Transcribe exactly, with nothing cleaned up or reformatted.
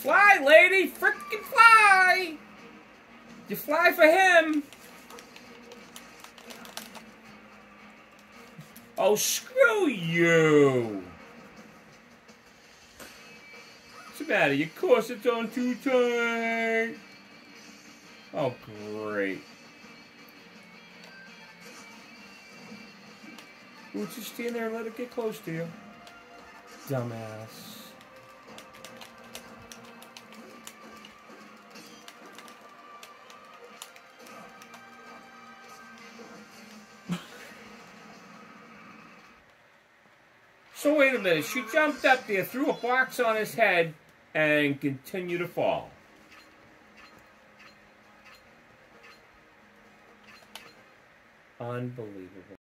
Fly, lady! Frickin' fly! You fly for him! Oh, screw you! What's the matter? Your corset's on too tight! Oh, great. Would you stand there and let it get close to you? Dumbass. So wait a minute, she jumped up there, threw a box on his head, and continued to fall. Unbelievable.